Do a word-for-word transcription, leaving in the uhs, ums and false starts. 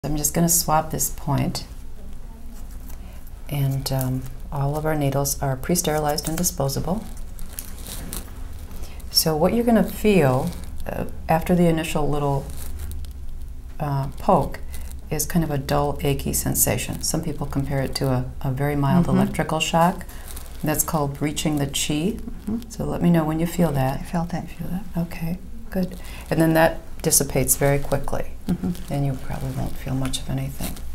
I'm just going to swab this point, and um, all of our needles are pre-sterilized and disposable. So what you're going to feel uh, after the initial little uh, poke is kind of a dull, achy sensation. Some people compare it to a, a very mild mm-hmm. electrical shock. That's called breaching the chi. Mm-hmm. So let me know when you feel that. I felt it. Feel that? Okay, good. And then that dissipates very quickly, mm-hmm. and you probably won't feel much of anything.